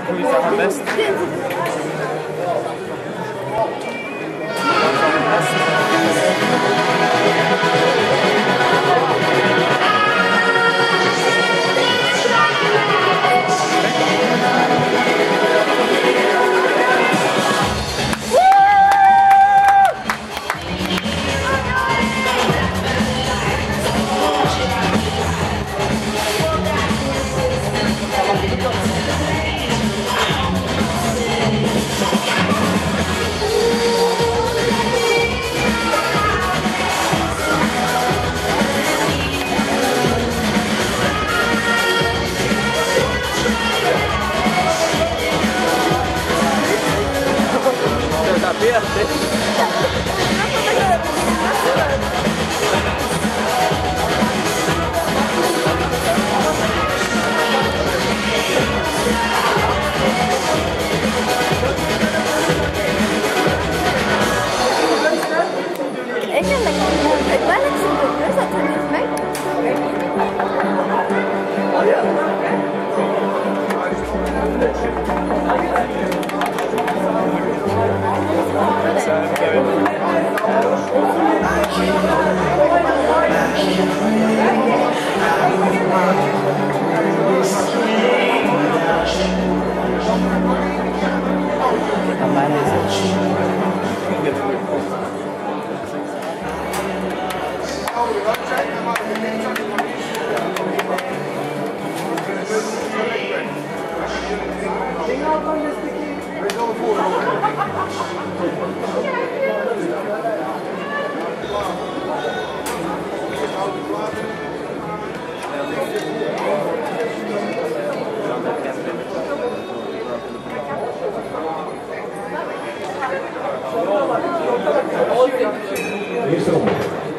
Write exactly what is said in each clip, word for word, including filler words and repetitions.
Goeie zijn best. Eerste ronde.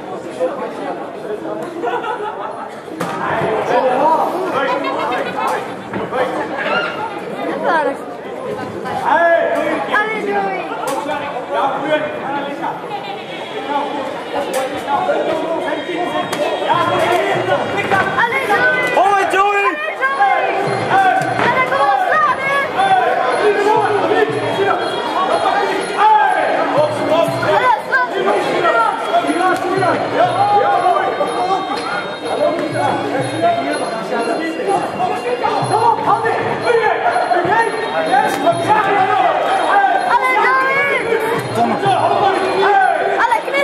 Allee, Joey! Ja, goed. Allee, Joey! Hoi, Joey! Allee, kom op, slaan, hè! Allee, Allee, knis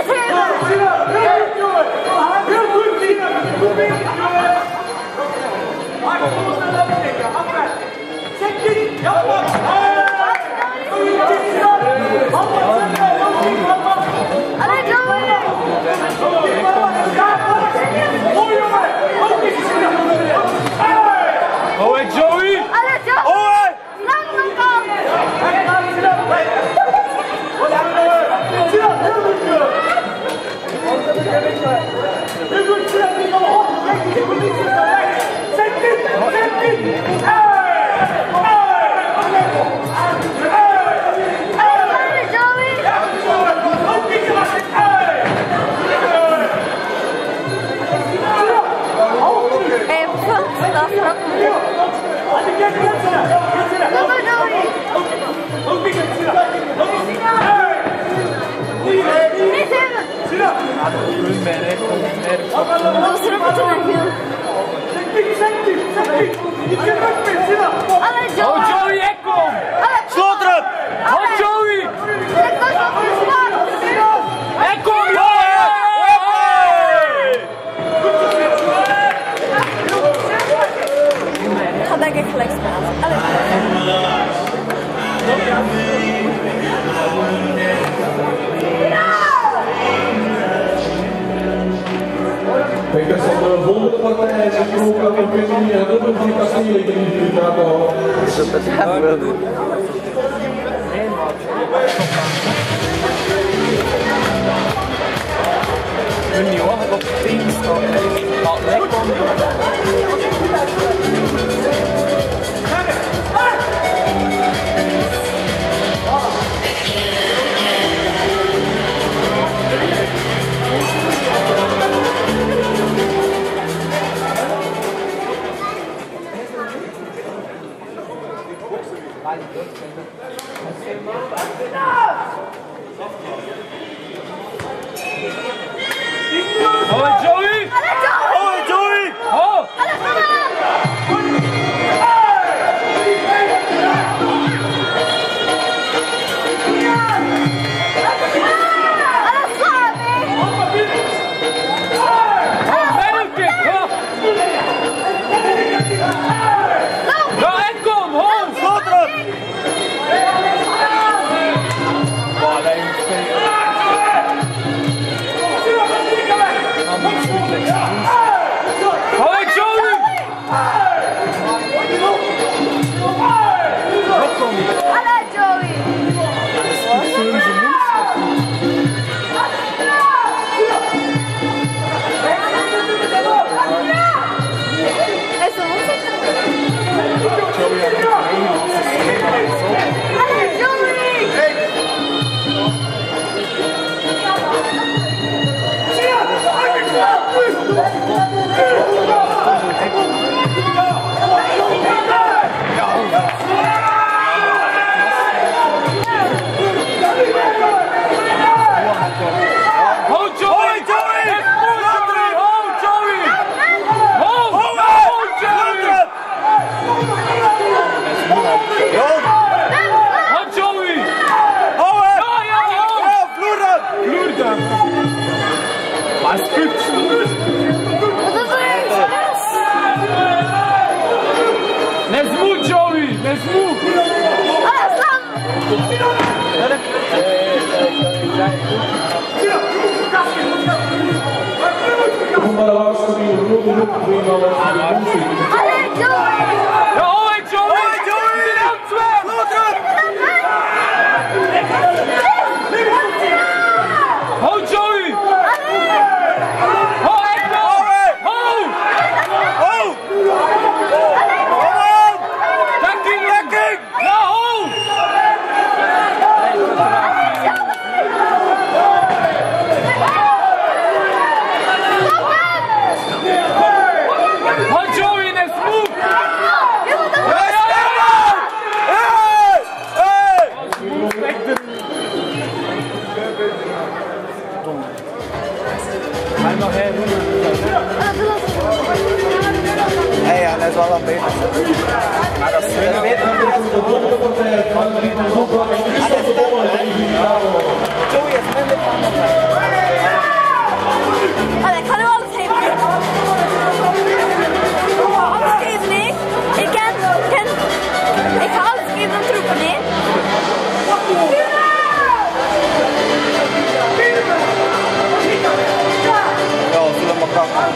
Hoi, Joey! Hoi! Oh, Joey, ik kom! Slot erop! Oh, Joey! Ik kom, Joey! Ik ga denk ik gelijk spelen. Kijk, dat is de volgende partij. Ik vroeg dat ik weet niet, dat is die kasteel die jullie laten houden. Is dat het gaat wel doen? Een jongen op tien staat. Laat lekker. Oh, Joey! Oh, Joey! Oh! Hey, ja, dat is wel wat beter. Maar dat is beter. Joey is minder van de ik ga nu alles geven. Alles geven, nee. Ik ken, ken. Ik ga alles geven aan troepen, nee. Ja, zullen we maar gaan.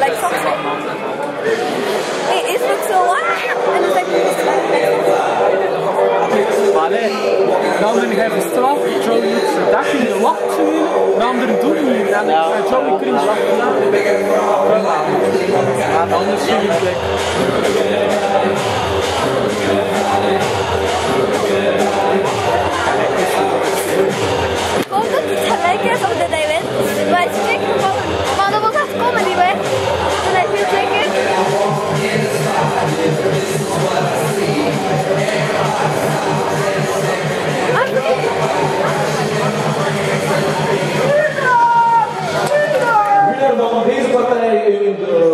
like something. It is look so ah, and it's like Maar nee, de anderen geven straf, Joey moet zijn dak in de lap doen, de anderen doen niet. En Joey krijgt straf gedaan. Maar anders zie je het. ik hoop dat het gelijk is of dat hij wint. Maar het is zeker gevallen. Maar dat was echt comedy, hè? Dat hij veel zeker. Winnaar van deze partij in de